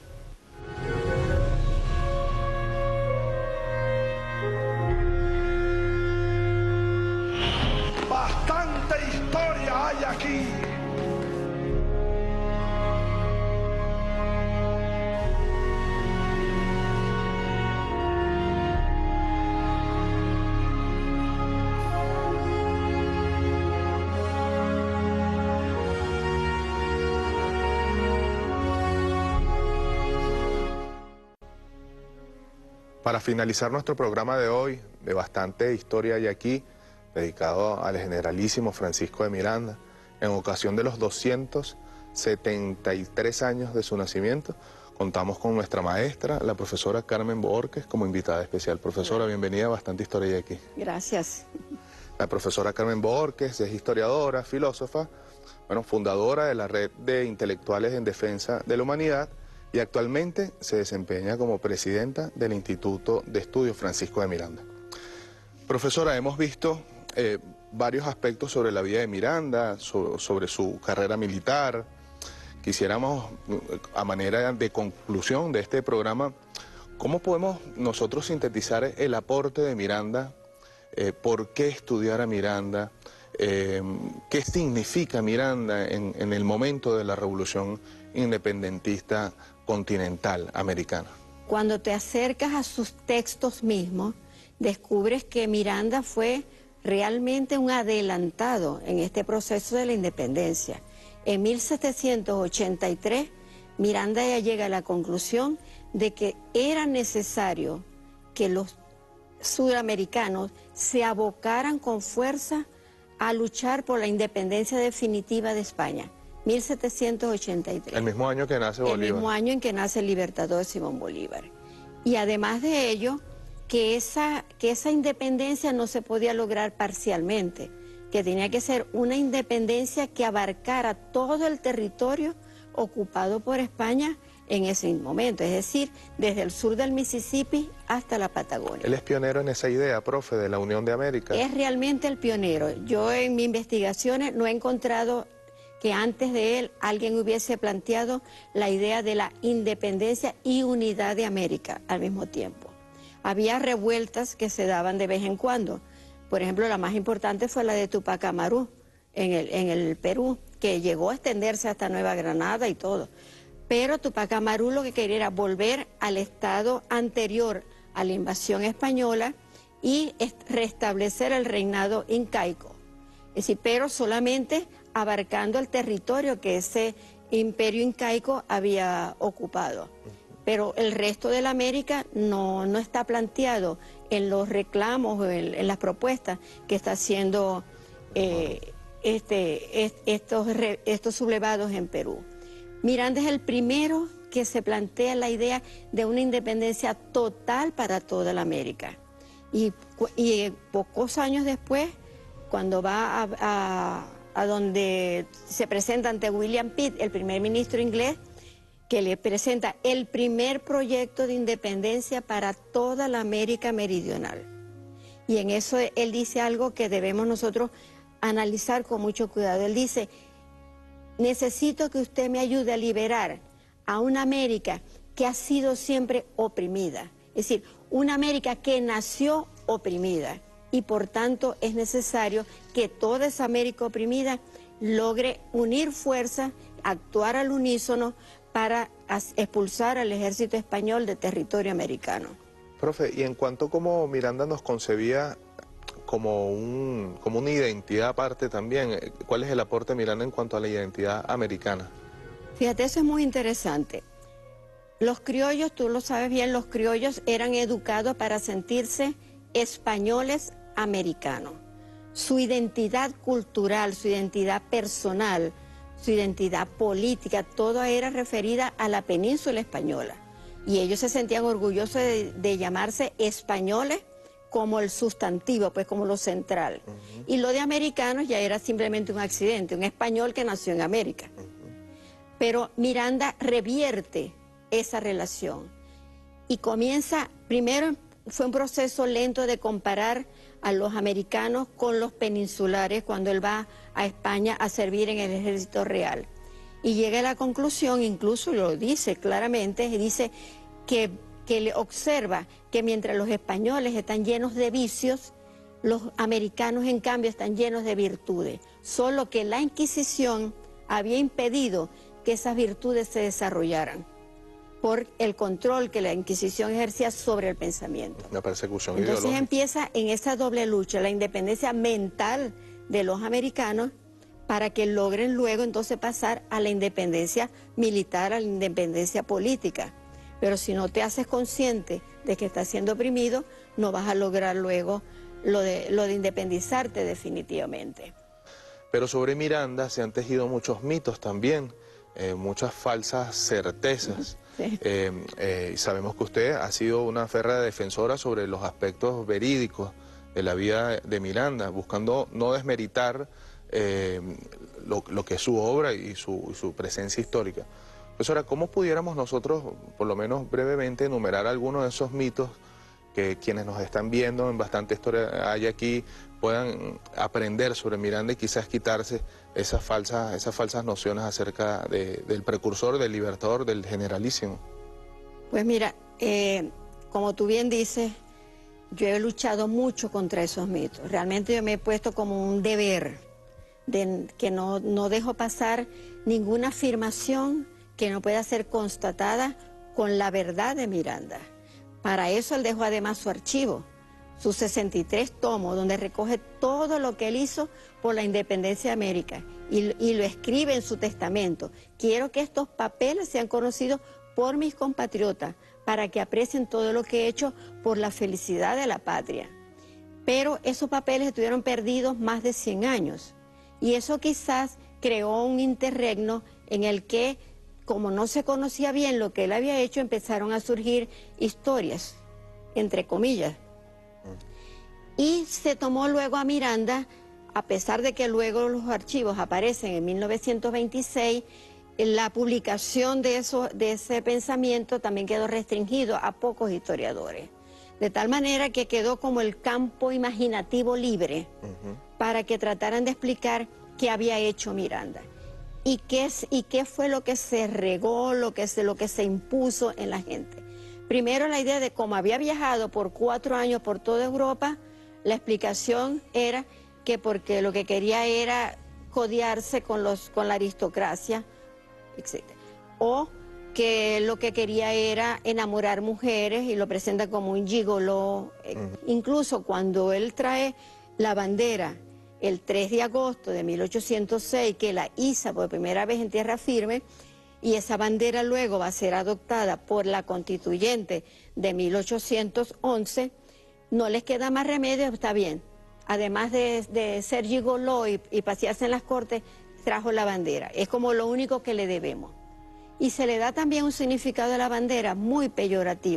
Bastante historia hay aquí. Para finalizar nuestro programa de hoy, de bastante historia hay aquí, dedicado al generalísimo Francisco de Miranda, en ocasión de los 273 años de su nacimiento, contamos con nuestra maestra, la profesora Carmen Bohórquez, como invitada especial. Profesora, bienvenida a Bastante Historia hay aquí. Gracias. La profesora Carmen Bohórquez es historiadora, filósofa, fundadora de la Red de Intelectuales en Defensa de la Humanidad, y actualmente se desempeña como presidenta del Instituto de Estudios Francisco de Miranda. Profesora, hemos visto varios aspectos sobre la vida de Miranda, sobre su carrera militar. Quisiéramos, a manera de conclusión de este programa, ¿cómo podemos nosotros sintetizar el aporte de Miranda? ¿Por qué estudiar a Miranda? ¿Qué significa Miranda en el momento de la revolución independentista continental americana? Cuando te acercas a sus textos mismos, descubres que Miranda fue realmente un adelantado en este proceso de la independencia. En 1783, Miranda ya llega a la conclusión de que era necesario que los sudamericanos se abocaran con fuerza a luchar por la independencia definitiva de España. 1783. El mismo año que nace Bolívar. El mismo año en que nace el libertador Simón Bolívar. Y además de ello, que esa independencia no se podía lograr parcialmente, que tenía que ser una independencia que abarcara todo el territorio ocupado por España en ese momento, es decir, desde el sur del Mississippi hasta la Patagonia. Él es pionero en esa idea, profe, de la Unión de América. Es realmente el pionero. Yo en mis investigaciones no he encontrado que antes de él alguien hubiese planteado la idea de la independencia y unidad de América al mismo tiempo. Había revueltas que se daban de vez en cuando. Por ejemplo, la más importante fue la de Tupac Amaru en el Perú, que llegó a extenderse hasta Nueva Granada y todo. Pero Tupac Amaru lo que quería era volver al estado anterior a la invasión española y restablecer el reinado incaico. Es decir, pero solamente abarcando el territorio que ese imperio incaico había ocupado. Pero el resto de la América no está planteado en los reclamos, en las propuestas que está haciendo estos sublevados en Perú. Miranda es el primero que se plantea la idea de una independencia total para toda la América. Y pocos años después, cuando va a donde se presenta ante William Pitt, el primer ministro inglés, que le presenta el primer proyecto de independencia para toda la América Meridional. Y en eso él dice algo que debemos nosotros analizar con mucho cuidado. Él dice, necesito que usted me ayude a liberar a una América que ha sido siempre oprimida. Es decir, una América que nació oprimida. Y por tanto es necesario que toda esa América oprimida logre unir fuerzas, actuar al unísono para expulsar al ejército español del territorio americano. Profe, y en cuanto a cómo Miranda nos concebía como una identidad aparte también, ¿cuál es el aporte de Miranda en cuanto a la identidad americana? Fíjate, eso es muy interesante. Los criollos, tú lo sabes bien, los criollos eran educados para sentirse españoles americanos. Su identidad cultural, su identidad personal, su identidad política, todo era referida a la península española. Y ellos se sentían orgullosos de llamarse españoles como el sustantivo, pues como lo central. Y lo de americanos ya era simplemente un accidente, un español que nació en América. Pero Miranda revierte esa relación y comienza, primero fue un proceso lento de comparar a los americanos con los peninsulares cuando él va a España a servir en el ejército real. Y llega a la conclusión, incluso lo dice claramente, dice que le observa que mientras los españoles están llenos de vicios, los americanos en cambio están llenos de virtudes. Solo que la Inquisición había impedido que esas virtudes se desarrollaran por el control que la Inquisición ejercía sobre el pensamiento. La persecución Entonces ideológica. empieza en esa doble lucha, la independencia mental de los americanos para que logren luego entonces pasar a la independencia militar, a la independencia política. Pero si no te haces consciente de que estás siendo oprimido, no vas a lograr luego lo de independizarte definitivamente. Pero sobre Miranda se han tejido muchos mitos también, muchas falsas certezas. Sí. Sabemos que usted ha sido una férrea defensora sobre los aspectos verídicos de la vida de Miranda, buscando no desmeritar lo que es su obra y su presencia histórica. Profesora, ¿cómo pudiéramos nosotros, por lo menos brevemente, enumerar algunos de esos mitos que quienes nos están viendo, en Bastante Historia hay aquí, puedan aprender sobre Miranda y quizás quitarse esas falsas nociones acerca del precursor, del libertador, del generalísimo? Pues mira, como tú bien dices, yo he luchado mucho contra esos mitos. Realmente yo me he puesto como un deber de que no dejo pasar ninguna afirmación que no pueda ser constatada con la verdad de Miranda. Para eso él dejó además su archivo, sus 63 tomos, donde recoge todo lo que él hizo por la independencia de América y lo escribe en su testamento. Quiero que estos papeles sean conocidos por mis compatriotas para que aprecien todo lo que he hecho por la felicidad de la patria. Pero esos papeles estuvieron perdidos más de 100 años y eso quizás creó un interregno en el que, como no se conocía bien lo que él había hecho, empezaron a surgir historias, entre comillas. Y se tomó luego a Miranda, a pesar de que luego los archivos aparecen en 1926, la publicación de ese pensamiento también quedó restringido a pocos historiadores. De tal manera que quedó como el campo imaginativo libre para que trataran de explicar qué había hecho Miranda. ¿Y qué fue lo que se regó, lo que se impuso en la gente? Primero, la idea de cómo había viajado por 4 años por toda Europa, la explicación era que porque lo que quería era codearse con la aristocracia, etc. O que lo que quería era enamorar mujeres y lo presenta como un gigoló. Incluso cuando él trae la bandera el 3 de agosto de 1806, que la iza por primera vez en tierra firme, y esa bandera luego va a ser adoptada por la constituyente de 1811, no les queda más remedio, está bien. Además de ser gigoló y pasearse en las cortes, trajo la bandera. Es como lo único que le debemos. Y se le da también un significado a la bandera muy peyorativo.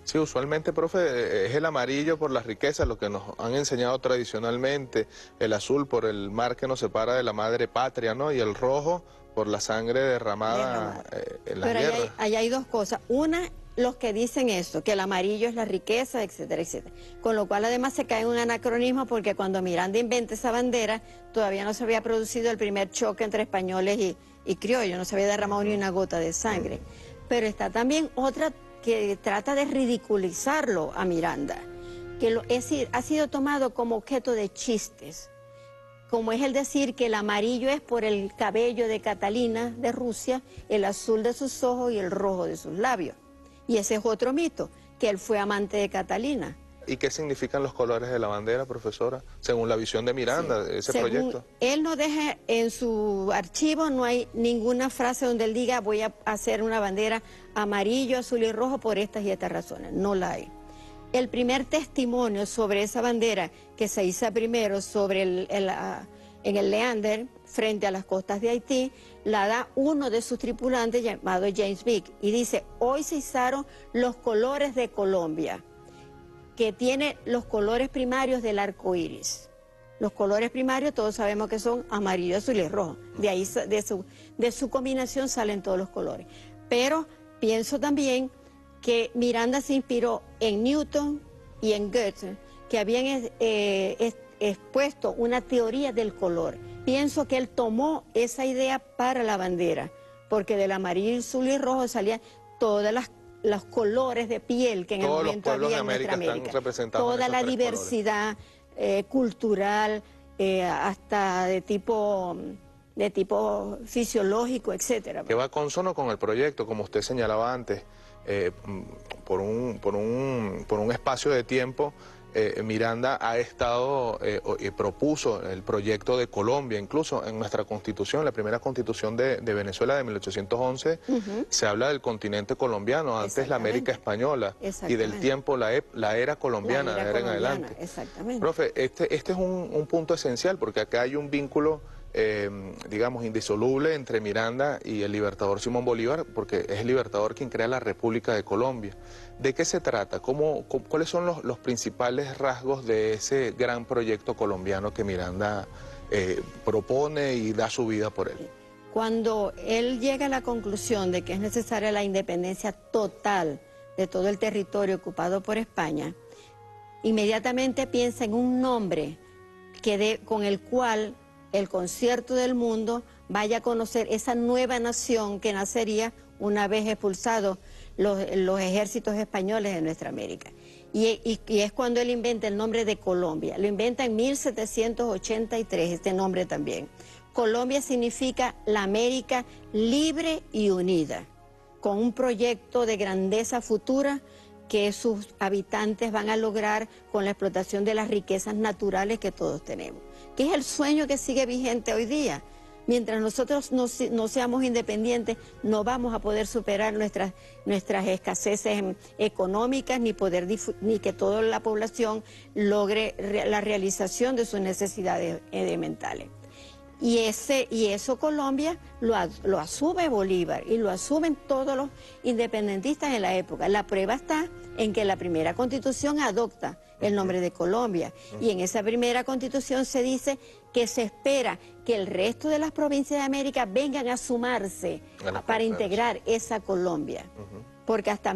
Sí, usualmente, profe, es el amarillo por las riquezas, lo que nos han enseñado tradicionalmente, el azul por el mar que nos separa de la madre patria, ¿no? Y el rojo por la sangre derramada en las guerras. Pero ahí hay dos cosas. Una, los que dicen eso, que el amarillo es la riqueza, etcétera, etcétera. Con lo cual además se cae en un anacronismo porque cuando Miranda inventa esa bandera, todavía no se había producido el primer choque entre españoles y criollos, no se había derramado ni una gota de sangre. Pero está también otra que trata de ridiculizarlo a Miranda, que ha sido tomado como objeto de chistes, como es el decir que el amarillo es por el cabello de Catalina de Rusia, el azul de sus ojos y el rojo de sus labios. Y ese es otro mito, que él fue amante de Catalina. ¿Y qué significan los colores de la bandera, profesora, según la visión de Miranda, de ese proyecto? Él no deja, en su archivo no hay ninguna frase donde él diga voy a hacer una bandera amarillo, azul y rojo por estas y estas razones, no la hay. El primer testimonio sobre esa bandera que se hizo primero sobre en el Leander, frente a las costas de Haití, la da uno de sus tripulantes llamado James Vick, y dice, hoy se izaron los colores de Colombia, que tiene los colores primarios del arco iris. Los colores primarios todos sabemos que son amarillo, azul y rojo. De ahí, de su combinación salen todos los colores. Pero pienso también que Miranda se inspiró en Newton y en Goethe, que habían expuesto una teoría del color. Pienso que él tomó esa idea para la bandera, porque del amarillo, azul y rojo salían todas los colores de piel que en el momento había en nuestra América. Toda la diversidad cultural, hasta de tipo fisiológico, etcétera. Que va consono con el proyecto, como usted señalaba antes, por un espacio de tiempo. Miranda ha estado y propuso el proyecto de Colombia, incluso en nuestra constitución, la primera constitución de Venezuela de 1811, se habla del continente colombiano, antes la América española, y del tiempo la era colombiana, de ahora en adelante. Exactamente. Profe, este es un punto esencial, porque acá hay un vínculo, digamos, indisoluble entre Miranda y el libertador Simón Bolívar, porque es el libertador quien crea la República de Colombia. ¿De qué se trata? ¿Cuáles son los principales rasgos de ese gran proyecto colombiano que Miranda propone y da su vida por él? Cuando él llega a la conclusión de que es necesaria la independencia total de todo el territorio ocupado por España, inmediatamente piensa en un nombre con el cual el concierto del mundo vaya a conocer esa nueva nación que nacería una vez expulsados los ejércitos españoles de nuestra América. Y es cuando él inventa el nombre de Colombia. Lo inventa en 1783, este nombre también. Colombia significa la América libre y unida, con un proyecto de grandeza futura que sus habitantes van a lograr con la explotación de las riquezas naturales que todos tenemos, que es el sueño que sigue vigente hoy día. Mientras nosotros no seamos independientes, no vamos a poder superar nuestras escaseces económicas, ni que toda la población logre la realización de sus necesidades elementales. Y eso Colombia lo asume Bolívar y lo asumen todos los independentistas en la época. La prueba está en que la primera constitución adopta el nombre de Colombia, y en esa primera constitución se dice que se espera que el resto de las provincias de América vengan a sumarse para integrar esa Colombia. Porque hasta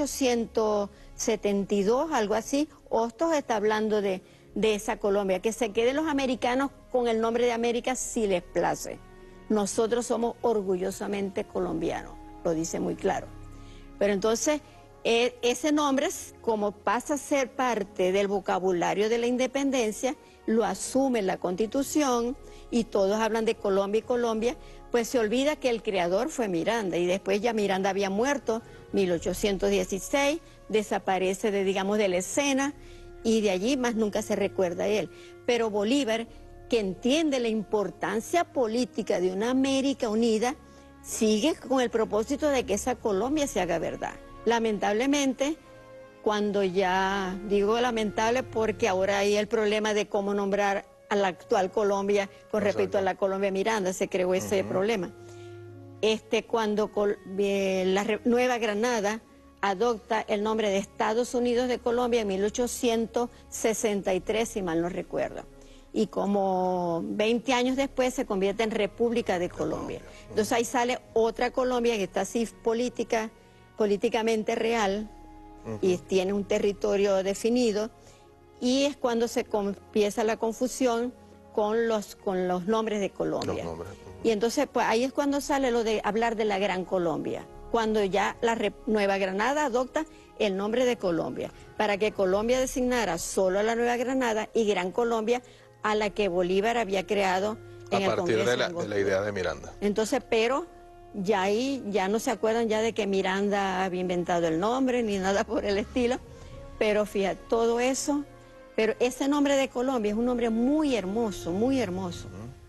1872, algo así, Hostos está hablando de esa Colombia, que se queden los americanos con el nombre de América si les place. Nosotros somos orgullosamente colombianos, lo dice muy claro. Pero entonces, ese nombre, como pasa a ser parte del vocabulario de la independencia, lo asume la Constitución y todos hablan de Colombia y Colombia, pues se olvida que el creador fue Miranda, y después ya Miranda había muerto, 1816, desaparece de la escena, y de allí más nunca se recuerda a él. Pero Bolívar, que entiende la importancia política de una América unida, sigue con el propósito de que esa Colombia se haga verdad. Lamentablemente, cuando ya, digo lamentable porque ahora hay el problema de cómo nombrar a la actual Colombia con respecto a la Colombia Miranda, se creó ese problema. Cuando la Nueva Granada adopta el nombre de Estados Unidos de Colombia en 1863, si mal no recuerdo. Y como 20 años después se convierte en República de Colombia. Entonces ahí sale otra Colombia que está así políticamente real y tiene un territorio definido. Y es cuando se empieza la confusión con los nombres de Colombia. Y entonces pues ahí es cuando sale lo de hablar de la Gran Colombia, cuando ya la Nueva Granada adopta el nombre de Colombia, para que Colombia designara solo a la Nueva Granada y Gran Colombia a la que Bolívar había creado en el Congreso. A partir de la idea de Miranda. Entonces, pero ya ahí ya no se acuerdan ya de que Miranda había inventado el nombre ni nada por el estilo, pero fíjate, todo eso, pero ese nombre de Colombia es un nombre muy hermoso, muy hermoso.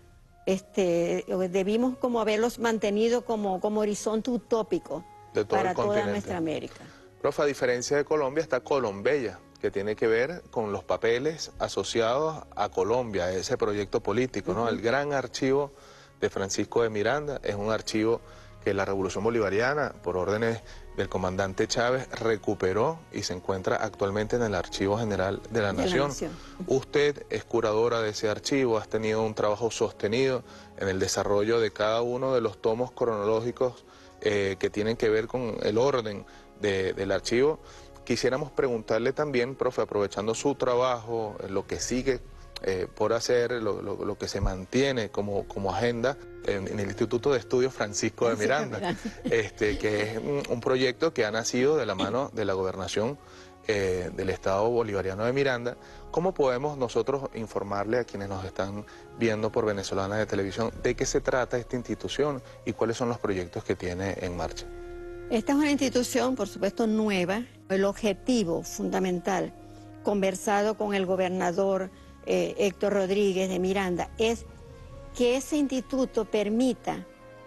Debimos como haberlos mantenido como horizonte utópico para toda nuestra América. Profe, a diferencia de Colombia está Colombella, que tiene que ver con los papeles asociados a Colombia, a ese proyecto político, ¿no? El gran archivo de Francisco de Miranda es un archivo que la Revolución Bolivariana, por órdenes del comandante Chávez, recuperó y se encuentra actualmente en el Archivo General de la Nación. Usted es curadora de ese archivo, has tenido un trabajo sostenido en el desarrollo de cada uno de los tomos cronológicos que tienen que ver con el orden del archivo. Quisiéramos preguntarle también, profe, aprovechando su trabajo, lo que sigue por hacer, lo que se mantiene como agenda en el Instituto de Estudios Francisco de Miranda, que es un proyecto que ha nacido de la mano de la gobernación del Estado Bolivariano de Miranda. ¿Cómo podemos nosotros informarle a quienes nos están viendo por Venezolana de Televisión de qué se trata esta institución y cuáles son los proyectos que tiene en marcha? Esta es una institución, por supuesto, nueva. El objetivo fundamental, conversado con el gobernador Héctor Rodríguez de Miranda, es que ese instituto permita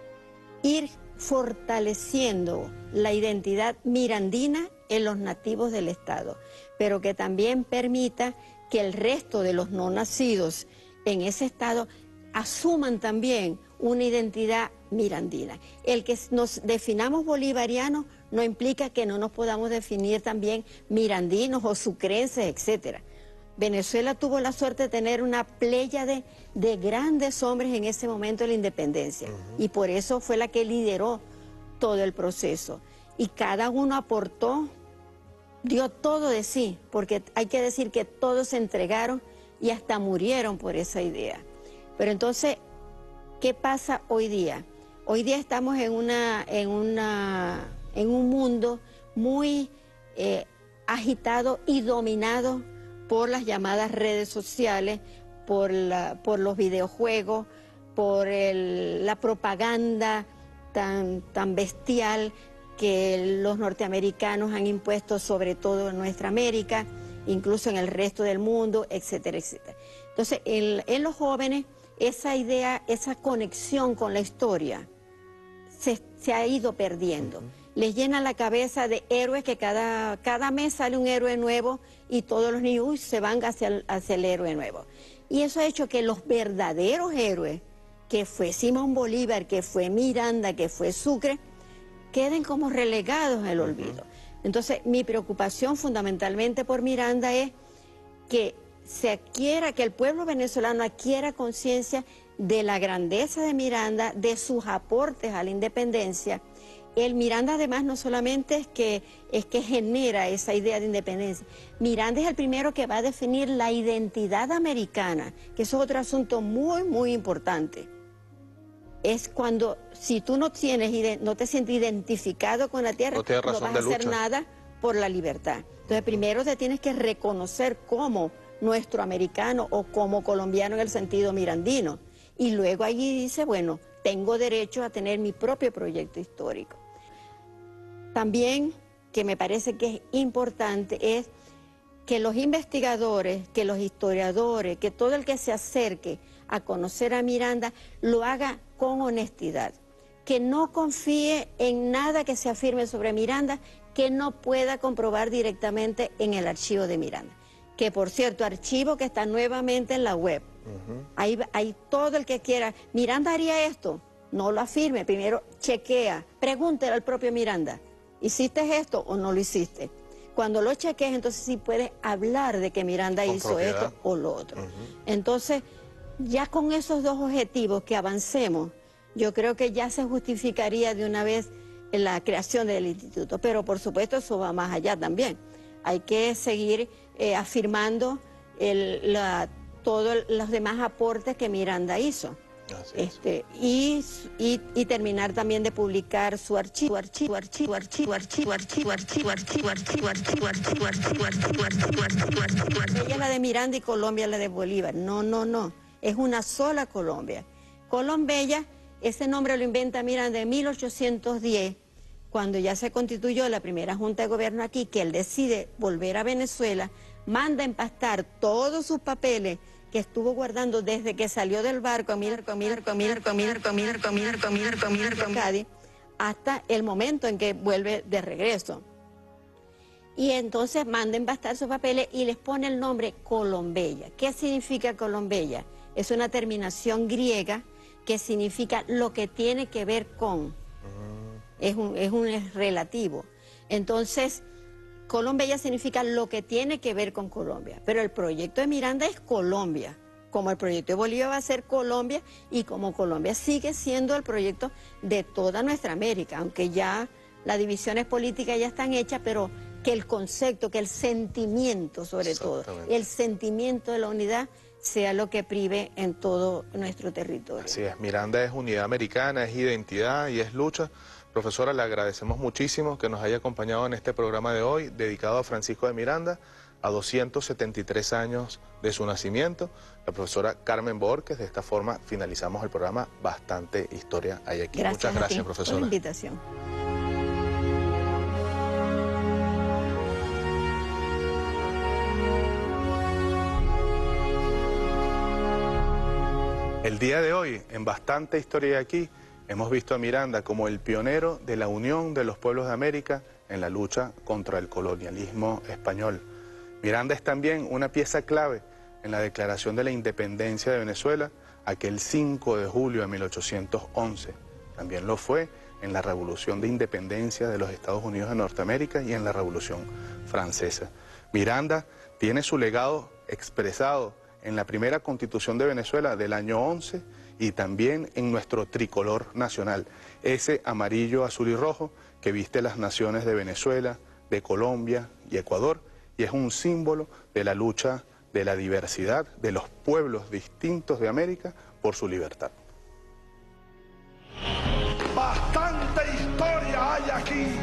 ir fortaleciendo la identidad mirandina en los nativos del Estado, pero que también permita que el resto de los no nacidos en ese Estado asuman también una identidad mirandina. El que nos definamos bolivarianos no implica que no nos podamos definir también mirandinos o sucrenses, etcétera. Venezuela tuvo la suerte de tener una pléyade de grandes hombres en ese momento de la independencia, y por eso fue la que lideró todo el proceso. Y cada uno aportó, dio todo de sí, porque hay que decir que todos se entregaron y hasta murieron por esa idea. Pero entonces, ¿qué pasa hoy día? Hoy día estamos en un mundo muy agitado y dominado por las llamadas redes sociales, por los videojuegos, por la propaganda tan bestial que los norteamericanos han impuesto sobre todo en nuestra América, incluso en el resto del mundo, etcétera, etcétera. Entonces, en los jóvenes, esa idea, esa conexión con la historia se ha ido perdiendo. Les llena la cabeza de héroes que cada mes sale un héroe nuevo y todos los niños se van hacia el héroe nuevo. Y eso ha hecho que los verdaderos héroes, que fue Simón Bolívar, que fue Miranda, que fue Sucre, queden como relegados en el olvido. Entonces, mi preocupación fundamentalmente por Miranda es que que el pueblo venezolano adquiera conciencia de la grandeza de Miranda, de sus aportes a la independencia. El Miranda además no solamente es que genera esa idea de independencia, Miranda es el primero que va a definir la identidad americana, que eso es otro asunto muy, muy importante. Es cuando, si tú no te sientes identificado con la tierra, no vas a hacer nada por la libertad. Entonces primero te tienes que reconocer como nuestro americano o como colombiano en el sentido mirandino. Y luego allí dice, bueno, tengo derecho a tener mi propio proyecto histórico. También, que me parece que es importante, es que los investigadores, que los historiadores, que todo el que se acerque a conocer a Miranda, lo haga con honestidad. Que no confíe en nada que se afirme sobre Miranda que no pueda comprobar directamente en el archivo de Miranda. Que, por cierto, archivo que está nuevamente en la web. Ahí todo el que quiera, Miranda haría esto, no lo afirme, primero chequea, pregúntele al propio Miranda ¿hiciste esto o no lo hiciste? Cuando lo cheques, entonces sí puedes hablar de que Miranda hizo esto o lo otro. Entonces, ya con esos dos objetivos que avancemos, yo creo que ya se justificaría de una vez la creación del instituto. Pero por supuesto eso va más allá también. Hay que seguir afirmando todos los demás aportes que Miranda hizo. Y terminar también de publicar su archivo. Ella es la de Miranda y Colombia la de Bolívar. No, no, no. Es una sola Colombia. Colombella, ese nombre lo inventa Miranda en 1810, cuando ya se constituyó la primera junta de gobierno aquí, que él decide volver a Venezuela, manda empastar todos sus papeles que estuvo guardando desde que salió del barco Cádiz hasta el momento en que vuelve de regreso. Y entonces manda embastar sus papeles y les pone el nombre Colombella. ¿Qué significa Colombella? Es una terminación griega que significa lo que tiene que ver con. Es relativo. Entonces, Colombella significa lo que tiene que ver con Colombia, pero el proyecto de Miranda es Colombia, como el proyecto de Bolívar va a ser Colombia y como Colombia sigue siendo el proyecto de toda nuestra América, aunque ya las divisiones políticas ya están hechas, pero que el concepto, que el sentimiento sobre todo, el sentimiento de la unidad sea lo que prive en todo nuestro territorio. Así es, Miranda es unidad americana, es identidad y es lucha. Profesora, le agradecemos muchísimo que nos haya acompañado en este programa de hoy, dedicado a Francisco de Miranda, a 273 años de su nacimiento. La profesora Carmen Borges. De esta forma finalizamos el programa. Bastante historia hay aquí. Muchas gracias, profesora. Por la invitación. El día de hoy, en Bastante Historia hay aquí, hemos visto a Miranda como el pionero de la unión de los pueblos de América en la lucha contra el colonialismo español. Miranda es también una pieza clave en la declaración de la independencia de Venezuela aquel 5 de julio de 1811. También lo fue en la Revolución de Independencia de los Estados Unidos de Norteamérica y en la Revolución Francesa. Miranda tiene su legado expresado en la primera Constitución de Venezuela del año 11 y también en nuestro tricolor nacional, ese amarillo, azul y rojo que viste las naciones de Venezuela, de Colombia y Ecuador, y es un símbolo de la lucha de la diversidad de los pueblos distintos de América por su libertad. Bastante historia hay aquí.